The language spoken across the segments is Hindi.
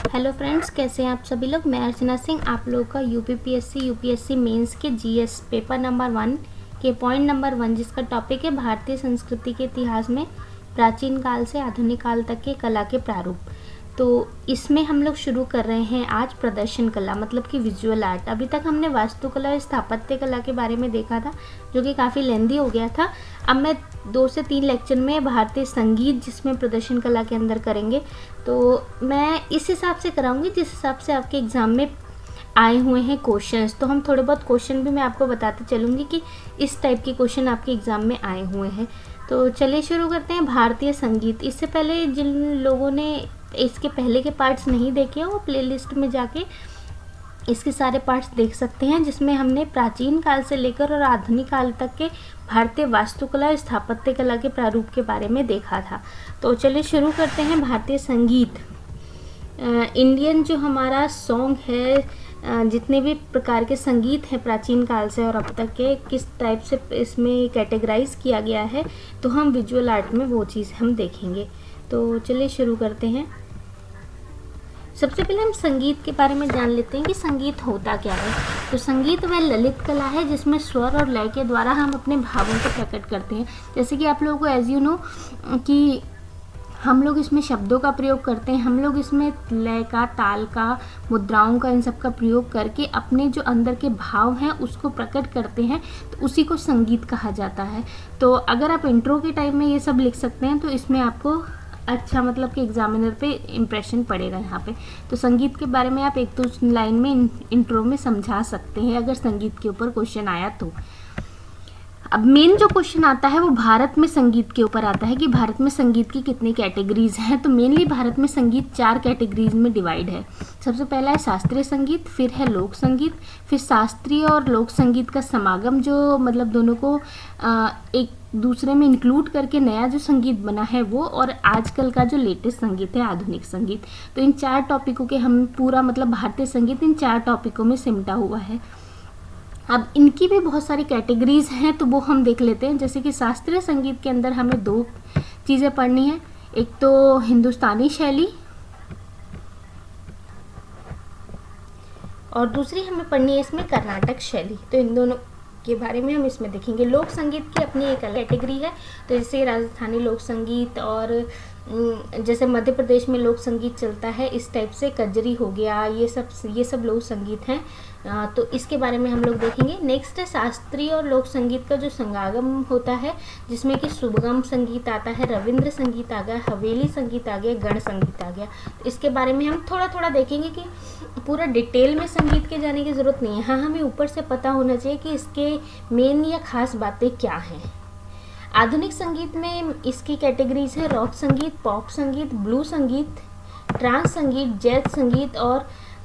हेलो फ्रेंड्स, कैसे हैं आप सभी लोग। मैं अर्चना सिंह आप लोगों का यूपीएससी मेंस के जीएस पेपर नंबर 1 के पॉइंट नंबर 1 जिसका टॉपिक है भारतीय संस्कृति के इतिहास में प्राचीन काल से आधुनिक काल तक के कला के प्रारूप। तो इसमें हम लोग शुरू कर रहे हैं आज प्रदर्शन कला मतलब कि विजुअल आर्ट। अभी तक हमने वास्तुकला और स्थापत्य कला के बारे में देखा था जो कि काफ़ी लेंदी हो गया था। अब मैं 2 से 3 लेक्चर में भारतीय संगीत जिसमें प्रदर्शन कला के अंदर करेंगे, तो मैं इस हिसाब से कराऊंगी जिस हिसाब से आपके एग्ज़ाम में आए हुए हैं क्वेश्चंस। तो हम थोड़े बहुत क्वेश्चन भी मैं आपको बताते चलूँगी कि इस टाइप के क्वेश्चन आपके एग्ज़ाम में आए हुए हैं। तो चलिए शुरू करते हैं। भारतीय संगीत, इससे पहले जिन लोगों ने इसके पहले के पार्ट्स नहीं देखे हैं वो प्लेलिस्ट में जाके इसके सारे पार्ट्स देख सकते हैं, जिसमें हमने प्राचीन काल से लेकर और आधुनिक काल तक के भारतीय वास्तुकला और स्थापत्य कला के प्रारूप के बारे में देखा था। तो चलिए शुरू करते हैं। भारतीय संगीत, इंडियन जो हमारा सॉन्ग है, जितने भी प्रकार के संगीत हैं प्राचीन काल से और अब तक के, किस टाइप से इसमें कैटेगराइज किया गया है, तो हम विजुअल आर्ट में वो चीज़ हम देखेंगे। तो चलिए शुरू करते हैं। सबसे पहले हम संगीत के बारे में जान लेते हैं कि संगीत होता क्या है। तो संगीत वह ललित कला है जिसमें स्वर और लय के द्वारा हम अपने भावों को प्रकट करते हैं। जैसे कि आप लोगों को एज यू नो कि हम लोग इसमें शब्दों का प्रयोग करते हैं, हम लोग इसमें लय का, ताल का, मुद्राओं का, इन सब का प्रयोग करके अपने जो अंदर के भाव हैं उसको प्रकट करते हैं, तो उसी को संगीत कहा जाता है। तो अगर आप इंट्रो के टाइम में ये सब लिख सकते हैं तो इसमें आपको अच्छा मतलब कि एग्जामिनर पे इम्प्रेशन पड़ेगा यहाँ पे। तो संगीत के बारे में आप 1-2 लाइन में इंट्रो में समझा सकते हैं अगर संगीत के ऊपर क्वेश्चन आया तो। अब मेन जो क्वेश्चन आता है वो भारत में संगीत के ऊपर आता है कि भारत में संगीत की कितनी कैटेगरीज हैं। तो मेनली भारत में संगीत 4 कैटेगरीज में डिवाइड है। सबसे पहला है शास्त्रीय संगीत, फिर है लोक संगीत, फिर शास्त्रीय और लोक संगीत का समागम जो मतलब दोनों को एक दूसरे में इंक्लूड करके नया जो संगीत बना है वो, और आजकल का जो लेटेस्ट संगीत है आधुनिक संगीत। तो इन 4 टॉपिकों के हम पूरा मतलब भारतीय संगीत इन 4 टॉपिकों में सिमटा हुआ है। अब इनकी भी बहुत सारी कैटेगरीज हैं तो वो हम देख लेते हैं। जैसे कि शास्त्रीय संगीत के अंदर हमें 2 चीज़ें पढ़नी है, एक तो हिंदुस्तानी शैली और दूसरी हमें पढ़नी है इसमें कर्नाटक शैली। तो इन दोनों के बारे में हम इसमें देखेंगे। लोक संगीत की अपनी एक अलग कैटेगरी है, तो जैसे राजस्थानी लोक संगीत और जैसे मध्य प्रदेश में लोक संगीत चलता है इस टाइप से कजरी हो गया, ये सब लोक संगीत हैं। तो इसके बारे में हम लोग देखेंगे। नेक्स्ट है शास्त्रीय और लोक संगीत का जो संगम होता है, जिसमें कि सुगम संगीत आता है, रविंद्र संगीत आ गया, हवेली संगीत आ गया, गण संगीत आ गया। तो इसके बारे में हम थोड़ा थोड़ा देखेंगे कि पूरा डिटेल में संगीत के जाने की ज़रूरत नहीं है। हाँ, हमें ऊपर से पता होना चाहिए कि इसके मेन या खास बातें क्या हैं। आधुनिक संगीत में इसकी कैटेगरीज है रॉक संगीत, पॉप संगीत, ब्लू संगीत, ट्रांस संगीत, जैज संगीत और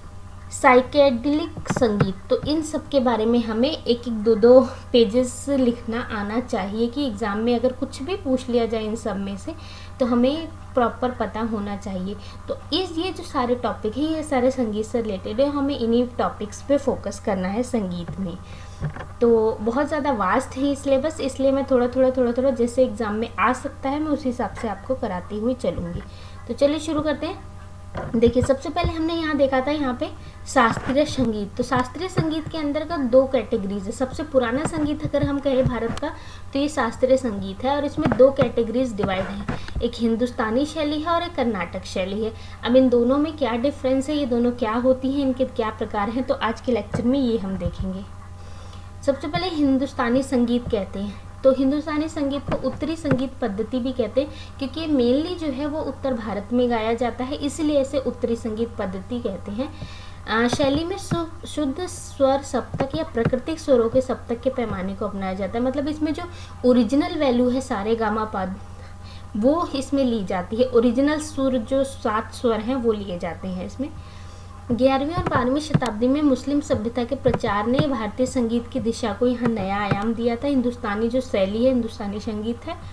साइकेडेलिक संगीत। तो इन सब के बारे में हमें 1-2 पेजेस लिखना आना चाहिए कि एग्ज़ाम में अगर कुछ भी पूछ लिया जाए इन सब में से तो हमें प्रॉपर पता होना चाहिए। तो ये जो सारे टॉपिक हैं ये सारे संगीत से रिलेटेड है, हमें इन्हीं टॉपिक्स पे फोकस करना है संगीत में। तो बहुत ज़्यादा वास्ट है सिलेबस, इसलिए मैं थोड़ा जैसे एग्ज़ाम में आ सकता है मैं उस हिसाब से आपको कराती हुई चलूँगी। तो चलिए शुरू करते हैं। देखिए, सबसे पहले हमने यहाँ देखा था यहाँ पे शास्त्रीय संगीत। तो शास्त्रीय संगीत के अंदर का 2 कैटेगरीज है। सबसे पुराना संगीत अगर हम कहें भारत का तो ये शास्त्रीय संगीत है और इसमें 2 कैटेगरीज डिवाइड है, एक हिंदुस्तानी शैली है और एक कर्नाटक शैली है। अब इन दोनों में क्या डिफरेंस है, ये दोनों क्या होती हैं, इनके क्या प्रकार हैं, तो आज के लेक्चर में ये हम देखेंगे। सबसे पहले हिंदुस्तानी संगीत कहते हैं। तो हिंदुस्तानी संगीत को उत्तरी संगीत पद्धति भी कहते हैं क्योंकि मेनली जो है वो उत्तर भारत में गाया जाता है, इसलिए इसे उत्तरी संगीत पद्धति कहते हैं। शैली में शुद्ध स्वर सप्तक या प्राकृतिक स्वरों के सप्तक के पैमाने को अपनाया जाता है। मतलब इसमें जो ओरिजिनल वैल्यू है सारे गामा पद वो इसमें ली जाती है। ओरिजिनल सुर जो 7 स्वर हैं वो लिए जाते हैं इसमें। 11वीं और 12वीं शताब्दी में मुस्लिम सभ्यता के प्रचार ने भारतीय संगीत की दिशा को यहाँ नया आयाम दिया था। हिंदुस्तानी जो शैली है, हिंदुस्तानी संगीत है,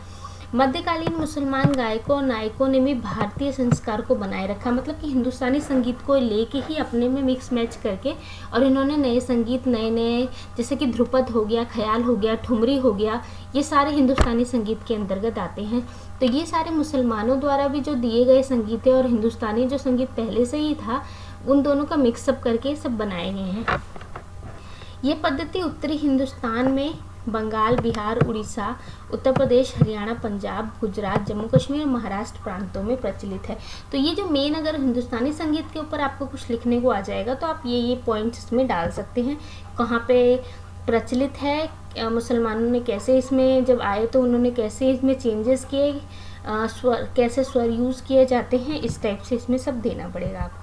मध्यकालीन मुसलमान गायकों और नायकों ने भी भारतीय संस्कार को बनाए रखा, मतलब कि हिंदुस्तानी संगीत को लेके ही अपने में मिक्स मैच करके, और इन्होंने नए संगीत नए जैसे कि ध्रुपद हो गया, ख्याल हो गया, ठुमरी हो गया, ये सारे हिंदुस्तानी संगीत के अंतर्गत आते हैं। तो ये सारे मुसलमानों द्वारा भी जो दिए गए संगीत है और हिंदुस्तानी जो संगीत पहले से ही था, उन दोनों का मिक्सअप करके सब बनाए गए हैं। ये पद्धति उत्तरी हिंदुस्तान में बंगाल, बिहार, उड़ीसा, उत्तर प्रदेश, हरियाणा, पंजाब, गुजरात, जम्मू कश्मीर और महाराष्ट्र प्रांतों में प्रचलित है। तो ये जो मेन, अगर हिंदुस्तानी संगीत के ऊपर आपको कुछ लिखने को आ जाएगा तो आप ये पॉइंट्स इसमें डाल सकते हैं, कहाँ पे प्रचलित है, मुसलमानों ने कैसे इसमें जब आए तो उन्होंने कैसे इसमें चेंजेस किए, स्वर कैसे स्वर यूज़ किए जाते हैं, इस टाइप से इसमें सब देना पड़ेगा आपको।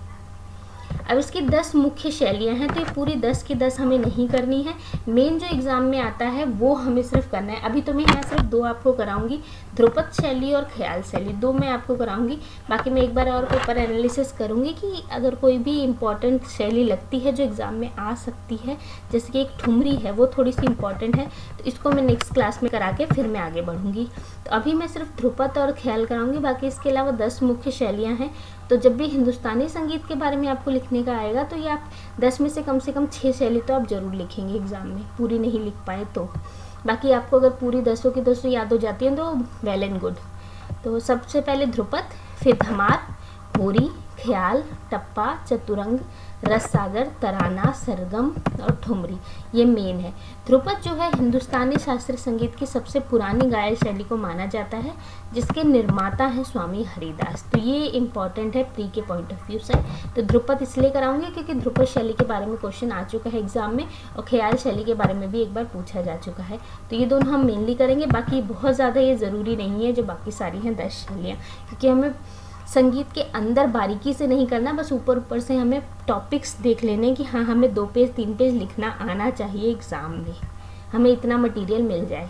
अब इसकी 10 मुख्य शैलियाँ हैं, तो ये पूरी 10 की 10 हमें नहीं करनी है, मेन जो एग्ज़ाम में आता है वो हमें सिर्फ करना है। अभी तो मैं यहाँ सिर्फ 2 आपको कराऊंगी, ध्रुपद शैली और ख्याल शैली, 2 मैं आपको कराऊंगी। बाकी मैं एक बार और पेपर एनालिसिस करूँगी कि अगर कोई भी इम्पॉर्टेंट शैली लगती है जो एग्ज़ाम में आ सकती है, जैसे कि एक ठुमरी है, वो थोड़ी सी इंपॉर्टेंट है, तो इसको मैं नेक्स्ट क्लास में करा के फिर मैं आगे बढ़ूँगी। तो अभी मैं सिर्फ ध्रुपद और ख्याल कराऊँगी, बाकी इसके अलावा 10 मुख्य शैलियाँ हैं। तो जब भी हिंदुस्तानी संगीत के बारे में आपको लिखने का आएगा तो ये आप 10 में से कम 6 शैली तो आप ज़रूर लिखेंगे एग्ज़ाम में, पूरी नहीं लिख पाए तो। बाकी आपको अगर पूरी 10 की 10 याद हो जाती हैं तो वेल एंड गुड। तो सबसे पहले ध्रुपद, फिर धमार, होरी, ख्याल, टप्पा, चतुरंग, रस सागर, तराना, सरगम और ठुमरी, ये मेन है। ध्रुपद जो है हिंदुस्तानी शास्त्रीय संगीत की सबसे पुरानी गायन शैली को माना जाता है, जिसके निर्माता हैं स्वामी हरिदास। तो ये इम्पॉर्टेंट है प्री के पॉइंट ऑफ व्यू से। तो ध्रुपद इसलिए कराऊंगी क्योंकि ध्रुपद शैली के बारे में क्वेश्चन आ चुका है एग्जाम में, और ख्याल शैली के बारे में भी एक बार पूछा जा चुका है। तो ये दोनों हम मेनली करेंगे, बाकी बहुत ज़्यादा ये ज़रूरी नहीं है जो बाकी सारी हैं 10 शैलियाँ, क्योंकि हमें संगीत के अंदर बारीकी से नहीं करना, बस ऊपर ऊपर से हमें टॉपिक्स देख लेने कि हाँ हमें 2 पेज 3 पेज लिखना आना चाहिए एग्ज़ाम में, हमें इतना मटेरियल मिल जाए।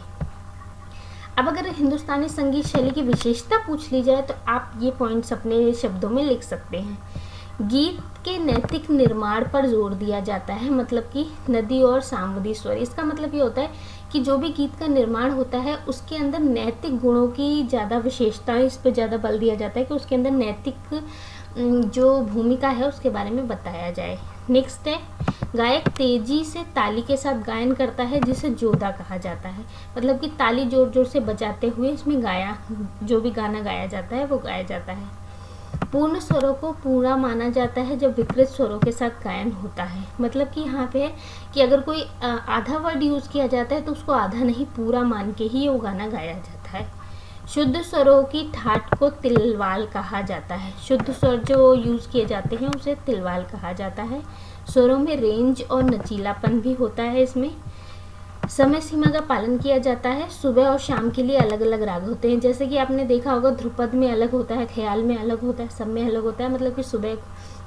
अब अगर हिंदुस्तानी संगीत शैली की विशेषता पूछ ली जाए तो आप ये पॉइंट्स अपने शब्दों में लिख सकते हैं। गीत के नैतिक निर्माण पर जोर दिया जाता है, मतलब कि नदी और सामवेदी स्वर। इसका मतलब ये होता है कि जो भी गीत का निर्माण होता है उसके अंदर नैतिक गुणों की ज़्यादा विशेषता, इस पर ज़्यादा बल दिया जाता है कि उसके अंदर नैतिक जो भूमिका है उसके बारे में बताया जाए। नेक्स्ट है, गायक तेजी से ताली के साथ गायन करता है जिसे जोधा कहा जाता है, मतलब कि ताली जोर जोर से बजाते हुए इसमें जो भी गाना गाया जाता है वो गाया जाता है। पूर्ण स्वरों को पूरा माना जाता है जब विकृत स्वरों के साथ गायन होता है, मतलब कि यहाँ पे है कि अगर कोई आधा वर्ड यूज़ किया जाता है तो उसको आधा नहीं पूरा मान के ही वो गाना गाया जाता है। शुद्ध स्वरों की ठाट को तिलवाल कहा जाता है, शुद्ध स्वर जो यूज़ किए जाते हैं उसे तिलवाल कहा जाता है। स्वरों में रेंज और नचीलापन भी होता है। इसमें समय सीमा का पालन किया जाता है। सुबह और शाम के लिए अलग अलग राग होते हैं, जैसे कि आपने देखा होगा ध्रुपद में अलग होता है, ख्याल में अलग होता है, सब में अलग होता है, मतलब कि सुबह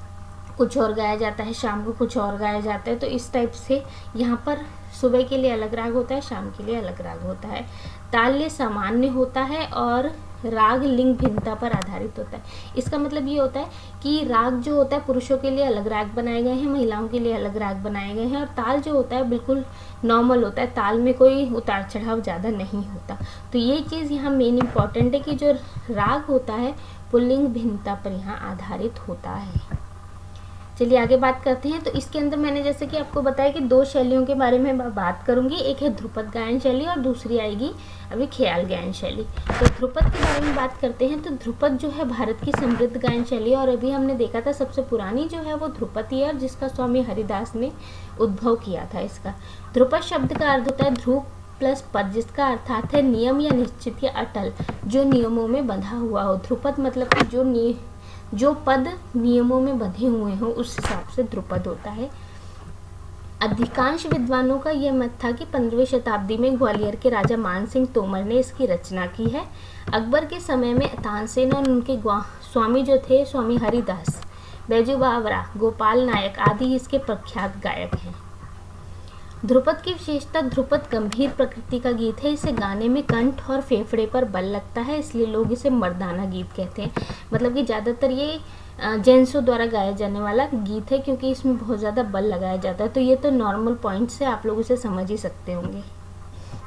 कुछ और गाया जाता है, शाम को कुछ और गाया जाता है। तो इस टाइप से यहाँ पर सुबह के लिए अलग राग होता है, शाम के लिए अलग राग होता है। ताल्य सामान्य होता है और राग लिंग भिन्नता पर आधारित होता है। इसका मतलब ये होता है कि राग जो होता है पुरुषों के लिए अलग राग बनाए गए हैं, महिलाओं के लिए अलग राग बनाए गए हैं, और ताल जो होता है बिल्कुल नॉर्मल होता है, ताल में कोई उतार चढ़ाव ज़्यादा नहीं होता। तो ये चीज़ यहाँ मेन इम्पॉर्टेंट है कि जो राग होता है पुल्लिंग भिन्नता पर यहाँ आधारित होता है। चलिए आगे बात करते हैं। तो इसके अंदर मैंने जैसे कि आपको बताया कि 2 शैलियों के बारे में मैं बात करूंगी, एक है ध्रुपद गायन शैली और दूसरी आएगी अभी ख्याल गायन शैली। तो ध्रुपद के बारे में बात करते हैं। तो ध्रुपद जो है भारत की समृद्ध गायन शैली है, और अभी हमने देखा था सबसे पुरानी जो है वो ध्रुपद ही है, और जिसका स्वामी हरिदास ने उद्भव किया था इसका। ध्रुपद शब्द का अर्थ होता है ध्रुव प्लस पद, जिसका अर्थात है नियम या निश्चित या अटल, जो नियमों में बंधा हुआ हो। ध्रुपद मतलब कि जो पद नियमों में बंधे हुए हों उस हिसाब से ध्रुपद होता है। अधिकांश विद्वानों का यह मत था कि 15वीं शताब्दी में ग्वालियर के राजा मानसिंह तोमर ने इसकी रचना की है। अकबर के समय में तानसेन और उनके स्वामी जो थे स्वामी हरिदास, बैजू बावरा, गोपाल नायक आदि इसके प्रख्यात गायक हैं। ध्रुपद की विशेषता, ध्रुपद गंभीर प्रकृति का गीत है। इसे गाने में कंठ और फेफड़े पर बल लगता है, इसलिए लोग इसे मर्दाना गीत कहते हैं। मतलब कि ज़्यादातर ये जेंट्सों द्वारा गाया जाने वाला गीत है, क्योंकि इसमें बहुत ज़्यादा बल लगाया जाता है। तो ये तो नॉर्मल पॉइंट से आप लोग इसे समझ ही सकते होंगे।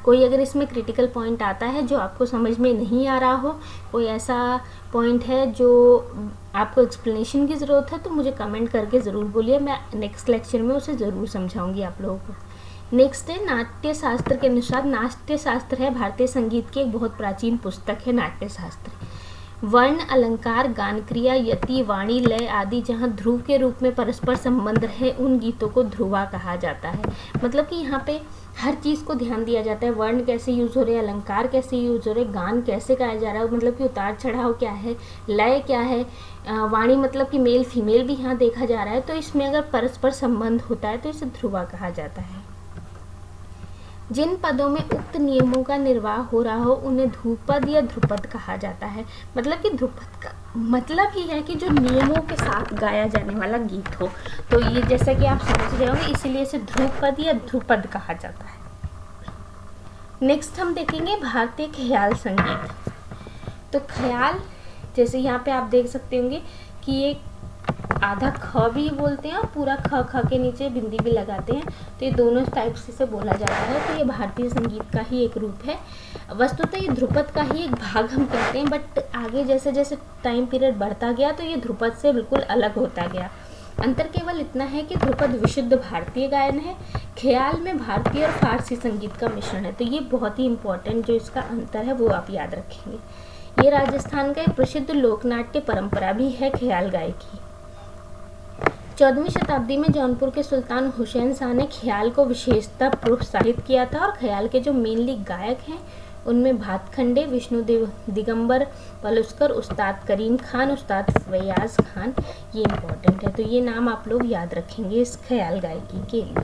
कोई अगर इसमें क्रिटिकल पॉइंट आता है जो आपको समझ में नहीं आ रहा हो, कोई ऐसा पॉइंट है जो आपको एक्सप्लेनेशन की ज़रूरत है, तो मुझे कमेंट करके ज़रूर बोलिए, मैं नेक्स्ट लेक्चर में उसे ज़रूर समझाऊंगी आप लोगों को। नेक्स्ट है नाट्य शास्त्र के अनुसार। नाट्य शास्त्र है भारतीय संगीत की एक बहुत प्राचीन पुस्तक है नाट्य शास्त्र। वर्ण, अलंकार, गान क्रिया, यति, वाणी, लय आदि जहाँ ध्रुव के रूप में परस्पर संबंध है, उन गीतों को ध्रुवा कहा जाता है। मतलब कि यहाँ पे हर चीज़ को ध्यान दिया जाता है। वर्ण कैसे यूज़ हो रहे हैं, अलंकार कैसे यूज़ हो रहे हैं, गान कैसे गाया जा रहा है, मतलब कि उतार चढ़ाव क्या है, लय क्या है, वाणी मतलब कि मेल फीमेल भी यहाँ देखा जा रहा है। तो इसमें अगर परस्पर संबंध होता है तो इसे ध्रुवा कहा जाता है। जिन पदों में उक्त नियमों का निर्वाह हो रहा हो उन्हें ध्रुपद या ध्रुपद कहा जाता है। मतलब कि ध्रुपद का मतलब ही है कि जो नियमों के साथ गाया जाने वाला गीत हो। तो ये जैसा कि आप समझ रहे होंगे, इसीलिए इसे ध्रुपद या ध्रुपद कहा जाता है। नेक्स्ट हम देखेंगे भारतीय ख्याल संगीत। तो ख्याल, जैसे यहाँ पे आप देख सकते होंगे कि ये आधा ख भी बोलते हैं और पूरा ख ख के नीचे बिंदी भी लगाते हैं। तो ये दोनों टाइप से इसे बोला जाता है। तो ये भारतीय संगीत का ही एक रूप है। वस्तुतः ये ध्रुपद का ही एक भाग हम कहते हैं, बट आगे जैसे जैसे टाइम पीरियड बढ़ता गया तो ये ध्रुपद से बिल्कुल अलग होता गया। अंतर केवल इतना है कि ध्रुपद विशुद्ध भारतीय गायन है, ख्याल में भारतीय और फारसी संगीत का मिश्रण है। तो ये बहुत ही इंपॉर्टेंट जो इसका अंतर है वो आप याद रखेंगे। ये राजस्थान का एक प्रसिद्ध लोकनाट्य परंपरा भी है ख्याल गायकी। 14वीं शताब्दी में जौनपुर के सुल्तान हुसैन शाह ने ख्याल को विशेषता प्रोत्साहित किया था और ख्याल के जो मेनली गायक हैं उनमें भातखंडे, विष्णु दिगंबर पलुस्कर, उस्ताद करीम खान, उस्ताद फयाज खान, ये इम्पोर्टेंट है। तो ये नाम आप लोग याद रखेंगे इस ख्याल गायकी के लिए।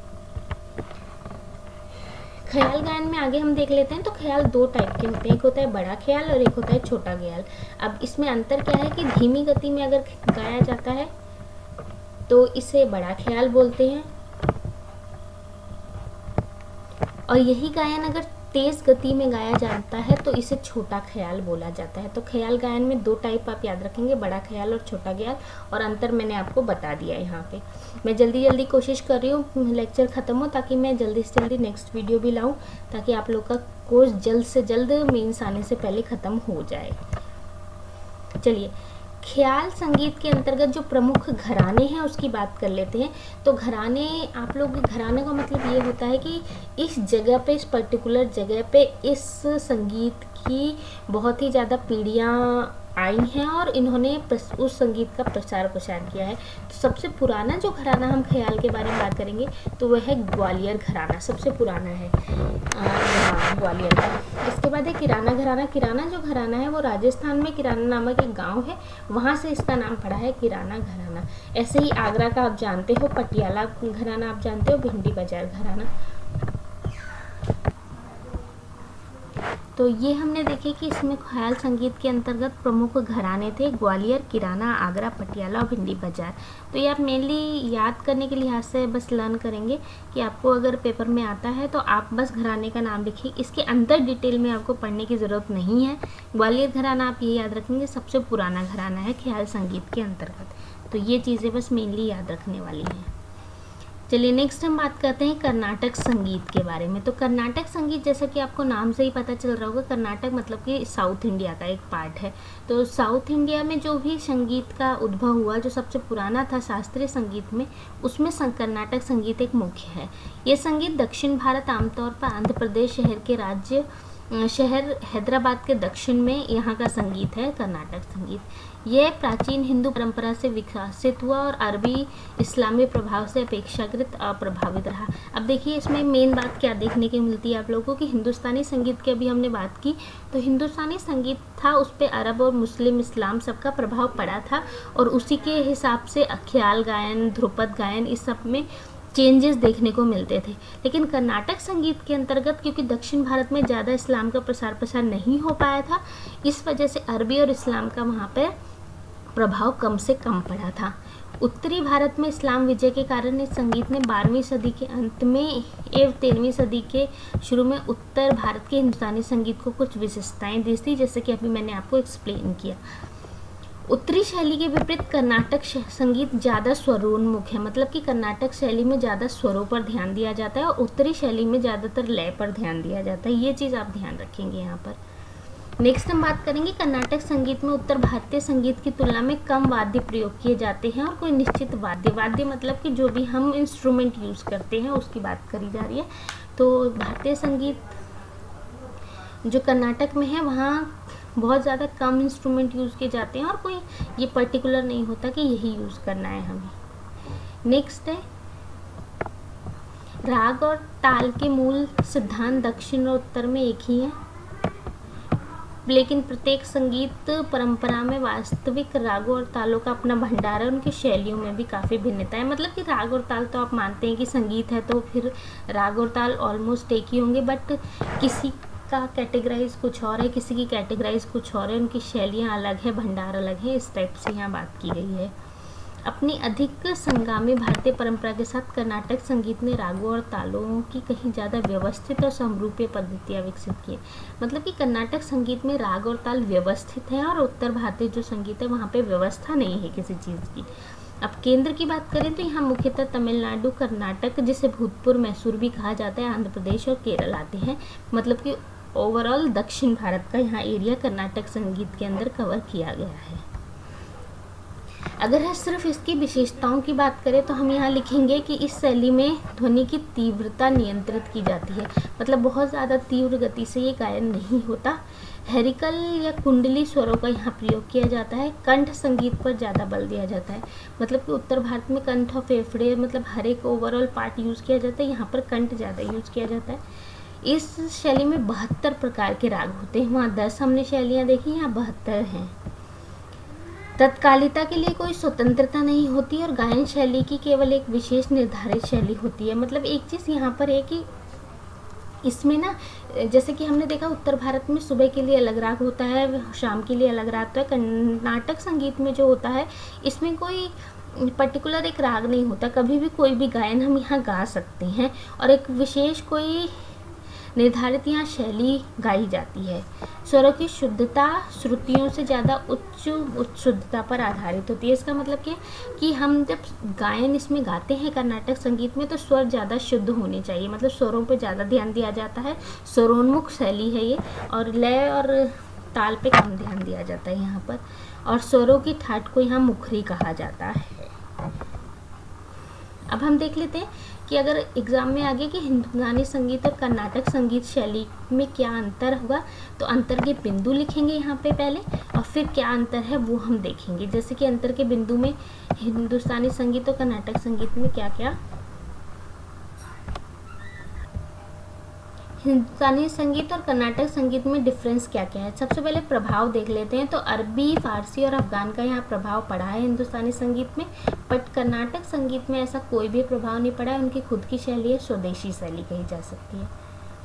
ख्याल गायन में आगे हम देख लेते हैं। तो ख्याल दो टाइप के होते हैं, एक होता है बड़ा ख्याल और एक होता है छोटा ख्याल। अब इसमें अंतर क्या है कि धीमी गति में अगर गाया जाता है तो इसे बड़ा ख्याल बोलते हैं, और यही गायन अगर तेज गति में गाया जाता है तो इसे छोटा ख्याल बोला जाता है। तो ख्याल गायन में दो टाइप आप याद रखेंगे, बड़ा ख्याल और छोटा ख्याल, और अंतर मैंने आपको बता दिया यहाँ पे। मैं जल्दी कोशिश कर रही हूँ लेक्चर ख़त्म हो, ताकि मैं जल्दी से जल्दी नेक्स्ट वीडियो भी लाऊँ, ताकि आप लोग का कोर्स जल्द से जल्द मेंस आने से पहले ख़त्म हो जाए। चलिए, ख्याल संगीत के अंतर्गत जो प्रमुख घराने हैं उसकी बात कर लेते हैं। तो घराने, आप लोग घराने का मतलब ये होता है कि इस जगह पे, इस पर्टिकुलर जगह पे इस संगीत की बहुत ही ज़्यादा पीढ़ियाँ आई हैं और इन्होंने उस संगीत का प्रचार किया है। तो सबसे पुराना जो घराना हम ख्याल के बारे में बात करेंगे तो वह है ग्वालियर घराना, सबसे पुराना है ग्वालियर का। इसके बाद है किराना घराना। किराना जो घराना है वो राजस्थान में किराना नामक एक गांव है, वहाँ से इसका नाम पड़ा है किराना घराना। ऐसे ही आगरा का आप जानते हो पटियाला घराना, आप जानते हो भिंडी बाजार घराना। तो ये हमने देखे कि इसमें ख्याल संगीत के अंतर्गत प्रमुख घराने थे ग्वालियर, किराना, आगरा, पटियाला और भिंडी बाजार। तो ये आप मेनली याद करने के लिहाज से बस लर्न करेंगे कि आपको अगर पेपर में आता है तो आप बस घराने का नाम लिखिए, इसके अंदर डिटेल में आपको पढ़ने की ज़रूरत नहीं है। ग्वालियर घराना आप ये याद रखेंगे सबसे पुराना घराना है ख्याल संगीत के अंतर्गत। तो ये चीज़ें बस मेनली याद रखने वाली हैं। चलिए नेक्स्ट हम बात करते हैं कर्नाटक संगीत के बारे में। तो कर्नाटक संगीत, जैसा कि आपको नाम से ही पता चल रहा होगा, कर्नाटक मतलब कि साउथ इंडिया का एक पार्ट है। तो साउथ इंडिया में जो भी संगीत का उद्भव हुआ, जो सबसे पुराना था शास्त्रीय संगीत में, उसमें कर्नाटक संगीत एक मुख्य है। ये संगीत दक्षिण भारत, आमतौर पर आंध्र प्रदेश शहर हैदराबाद के दक्षिण में यहाँ का संगीत है कर्नाटक संगीत। यह प्राचीन हिंदू परंपरा से विकसित हुआ और अरबी इस्लामी प्रभाव से अपेक्षाकृत अप्रभावित रहा। अब देखिए इसमें मेन बात क्या देखने की मिलती है आप लोगों को कि हिंदुस्तानी संगीत की अभी हमने बात की, तो हिंदुस्तानी संगीत था उस पर अरब और मुस्लिम इस्लाम सबका प्रभाव पड़ा था, और उसी के हिसाब से ख्याल गायन, ध्रुपद गायन, इस सब में चेंजेस देखने को मिलते थे। लेकिन कर्नाटक संगीत के अंतर्गत क्योंकि दक्षिण भारत में ज़्यादा इस्लाम का प्रसार नहीं हो पाया था, इस वजह से अरबी और इस्लाम का वहाँ पर प्रभाव कम से कम पड़ा था। उत्तरी भारत में इस्लाम विजय के कारण इस संगीत ने 12वीं सदी के अंत में एवं 13वीं सदी के शुरू में उत्तर भारत के हिंदुस्तानी संगीत को कुछ विशेषताएं दी थी, जैसे कि अभी मैंने आपको एक्सप्लेन किया। उत्तरी शैली के विपरीत कर्नाटक संगीत ज़्यादा स्वरोन्मुख है, मतलब कि कर्नाटक शैली में ज़्यादा स्वरों पर ध्यान दिया जाता है और उत्तरी शैली में ज़्यादातर लय पर ध्यान दिया जाता है। ये चीज़ आप ध्यान रखेंगे यहाँ पर। नेक्स्ट हम बात करेंगे कर्नाटक संगीत में उत्तर भारतीय संगीत की तुलना में कम वाद्य प्रयोग किए जाते हैं और कोई निश्चित वाद्य मतलब कि जो भी हम इंस्ट्रूमेंट यूज़ करते हैं उसकी बात करी जा रही है। तो भारतीय संगीत जो कर्नाटक में है वहाँ बहुत ज़्यादा कम इंस्ट्रूमेंट यूज़ किए जाते हैं और कोई ये पर्टिकुलर नहीं होता कि यही यूज़ करना है हमें। नेक्स्ट है राग और ताल के मूल सिद्धांत दक्षिण और उत्तर में एक ही है, लेकिन प्रत्येक संगीत परंपरा में वास्तविक रागों और तालों का अपना भंडार है, उनकी शैलियों में भी काफ़ी भिन्नता है। मतलब कि राग और ताल तो आप मानते हैं कि संगीत है तो फिर राग और ताल ऑलमोस्ट एक ही होंगे, बट किसी का कैटेगराइज कुछ और है, किसी की कैटेगराइज कुछ और है, उनकी शैलियाँ अलग है, भंडार अलग है। इस टाइप से यहाँ बात की गई है। अपनी अधिक संगामी भारतीय परंपरा के साथ कर्नाटक संगीत ने रागों और तालों की कहीं ज़्यादा व्यवस्थित और समरूपीय पद्धतियाँ विकसित की। मतलब कि कर्नाटक संगीत में राग और ताल व्यवस्थित है और उत्तर भारतीय जो संगीत है वहाँ पे व्यवस्था नहीं है किसी चीज़ की। अब केंद्र की बात करें तो यहाँ मुख्यतः तमिलनाडु, कर्नाटक, जिसे भूतपूर्व मैसूर भी कहा जाता है, आंध्र प्रदेश और केरल आते हैं। मतलब कि ओवरऑल दक्षिण भारत का यहाँ एरिया कर्नाटक संगीत के अंदर कवर किया गया है। अगर है सिर्फ इसकी विशेषताओं की बात करें तो हम यहाँ लिखेंगे कि इस शैली में ध्वनि की तीव्रता नियंत्रित की जाती है। मतलब बहुत ज़्यादा तीव्र गति से ये गायन नहीं होता। हेरिकल या कुंडली स्वरों का यहाँ प्रयोग किया जाता है। कंठ संगीत पर ज़्यादा बल दिया जाता है। मतलब कि उत्तर भारत में कंठ और फेफड़े मतलब हर एक ओवरऑल पार्ट यूज़ किया जाता है, यहाँ पर कंठ ज़्यादा यूज़ किया जाता है। इस शैली में 72 प्रकार के राग होते हैं। वहाँ 10 हमने शैलियाँ देखी, यहाँ 72 हैं। तत्कालिता के लिए कोई स्वतंत्रता नहीं होती और गायन शैली की केवल एक विशेष निर्धारित शैली होती है। मतलब एक चीज़ यहाँ पर है कि इसमें ना, जैसे कि हमने देखा उत्तर भारत में सुबह के लिए अलग राग होता है, शाम के लिए अलग राग होता है। कर्नाटक संगीत में जो होता है इसमें कोई पर्टिकुलर एक राग नहीं होता। कभी भी कोई भी गायन हम यहाँ गा सकते हैं और एक विशेष कोई निर्धारित यहाँ शैली गाई जाती है। स्वरों की शुद्धता श्रुतियों से ज़्यादा उच्च शुद्धता पर आधारित होती है। इसका मतलब क्या कि हम जब गायन इसमें गाते हैं कर्नाटक संगीत में तो स्वर ज़्यादा शुद्ध होने चाहिए। मतलब स्वरों पे ज़्यादा ध्यान दिया जाता है। स्वरोन्मुख शैली है ये और लय और ताल पे कम ध्यान दिया जाता है यहाँ पर। और स्वरों की ठाट को यहाँ मुखरी कहा जाता है। अब हम देख लेते हैं कि अगर एग्ज़ाम में आ गया कि हिंदुस्तानी संगीत और कर्नाटक संगीत शैली में क्या अंतर होगा, तो अंतर के बिंदु लिखेंगे यहाँ पे पहले और फिर क्या अंतर है वो हम देखेंगे। जैसे कि अंतर के बिंदु में हिंदुस्तानी संगीत और कर्नाटक संगीत में क्या क्या, हिंदुस्तानी संगीत और कर्नाटक संगीत में डिफरेंस क्या क्या है। सबसे पहले प्रभाव देख लेते हैं। तो अरबी, फारसी और अफगान का यहाँ प्रभाव पड़ा है हिंदुस्तानी संगीत में, बट कर्नाटक संगीत में ऐसा कोई भी प्रभाव नहीं पड़ा है। उनकी खुद की शैली है, स्वदेशी शैली कही जा सकती है।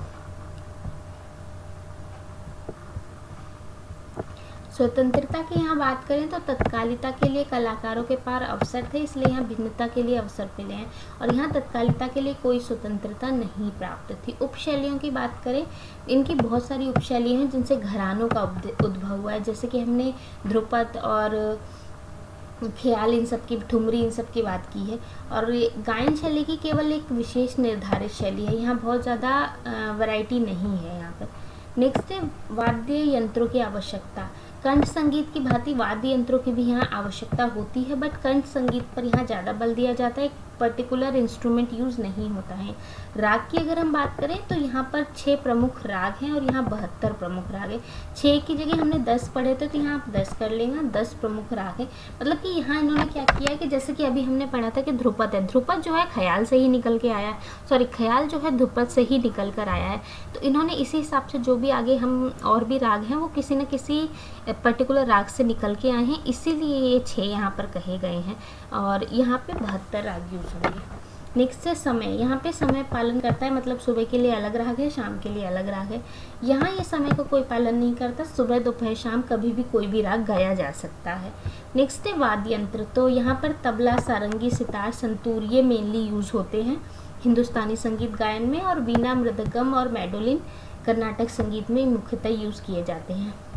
स्वतंत्रता की यहाँ बात करें तो तत्कालिता के लिए कलाकारों के पार अवसर थे, इसलिए यहाँ भिन्नता के लिए अवसर मिले हैं। और यहाँ तत्कालिता के लिए कोई स्वतंत्रता नहीं प्राप्त थी। उपशैलियों की बात करें, इनकी बहुत सारी उपशैलियाँ हैं जिनसे घरानों का उद्भव हुआ है। जैसे कि हमने ध्रुपद और ख्याल, इन सब की, ठुमरी, इन सब की बात की है। और गायन शैली की केवल एक विशेष निर्धारित शैली है, यहाँ बहुत ज़्यादा वैरायटी नहीं है यहाँ पर। नेक्स्ट है वाद्य यंत्रों की आवश्यकता। कंठ संगीत की भांति वाद्य यंत्रों की भी यहाँ आवश्यकता होती है, बट कंठ संगीत पर यहाँ ज़्यादा बल दिया जाता है। पर्टिकुलर इंस्ट्रूमेंट यूज़ नहीं होता है। राग की अगर हम बात करें तो यहाँ पर 6 प्रमुख राग हैं और यहाँ 72 प्रमुख राग है। 6 की जगह हमने 10 पढ़े थे तो यहाँ आप 10 कर लेंगे। 10 प्रमुख राग है। मतलब कि यहाँ इन्होंने क्या किया है कि जैसे कि अभी हमने पढ़ा था कि ध्रुपद है, ध्रुपद जो है ख्याल से ही निकल के आया है, सॉरी ख्याल जो है ध्रुपद से ही निकल कर आया है। तो इन्होंने इसी हिसाब से जो भी आगे हम और भी राग हैं वो किसी न किसी पर्टिकुलर राग से निकल के आए हैं, इसीलिए ये 6 यहाँ पर कहे गए हैं और यहाँ पे 72 राग यूज होंगे। नेक्स्ट है समय। यहाँ पे समय पालन करता है, मतलब सुबह के लिए अलग राग है, शाम के लिए अलग राग है। यहाँ ये समय का कोई पालन नहीं करता, सुबह दोपहर शाम कभी भी कोई भी राग गाया जा सकता है। नेक्स्ट है वाद्य यंत्र। तो यहाँ पर तबला, सारंगी, सितार, संतूर ये मेनली यूज होते हैं हिंदुस्तानी संगीत गायन में, और वीणा, मृदंगम और मैंडोलिन कर्नाटक संगीत में मुख्यतः यूज़ किए जाते हैं।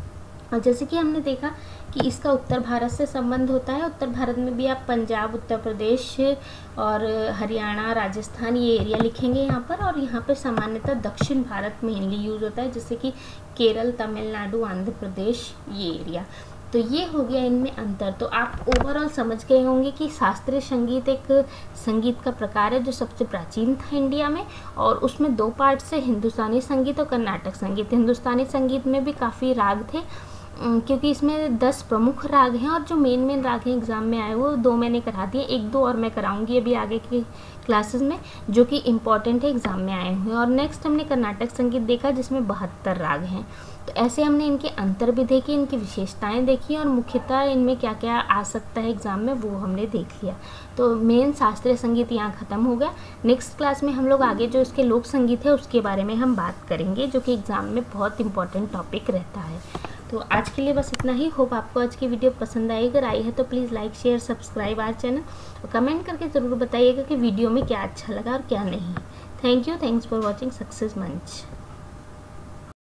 और जैसे कि हमने देखा कि इसका उत्तर भारत से संबंध होता है। उत्तर भारत में भी आप पंजाब, उत्तर प्रदेश और हरियाणा, राजस्थान ये एरिया लिखेंगे यहाँ पर। और यहाँ पे सामान्यतः दक्षिण भारत मेनली यूज़ होता है, जैसे कि केरल, तमिलनाडु, आंध्र प्रदेश ये एरिया। तो ये हो गया इनमें अंतर। तो आप ओवरऑल समझ गए होंगे कि शास्त्रीय संगीत एक संगीत का प्रकार है जो सबसे प्राचीन था इंडिया में, और उसमें दो पार्ट से हिंदुस्तानी संगीत और कर्नाटक संगीत। हिंदुस्तानी संगीत में भी काफ़ी राग थे, क्योंकि इसमें 10 प्रमुख राग हैं, और जो मेन राग हैं एग्ज़ाम में आए वो 2 मैंने करा दिए, 1-2 और मैं कराऊंगी अभी आगे की क्लासेस में, जो कि इम्पॉर्टेंट है एग्ज़ाम में आए हुए हैं। और नेक्स्ट हमने कर्नाटक संगीत देखा जिसमें 72 राग हैं। तो ऐसे हमने इनके अंतर भी देखे, इनकी विशेषताएं देखी, और मुख्यतः इनमें क्या क्या आ सकता है एग्ज़ाम में वो हमने देख लिया। तो मेन शास्त्रीय संगीत यहाँ ख़त्म हो गया। नेक्स्ट क्लास में हम लोग आगे जो इसके लोक संगीत है उसके बारे में हम बात करेंगे, जो कि एग्ज़ाम में बहुत इंपॉर्टेंट टॉपिक रहता है। तो आज के लिए बस इतना ही। होप आपको आज की वीडियो पसंद आई। अगर आई है तो please like, share, subscribe our channel, और कमेंट करके ज़रूर बताइएगा कि वीडियो में क्या अच्छा लगा और क्या नहीं। Thank you, thanks for watching success मंच।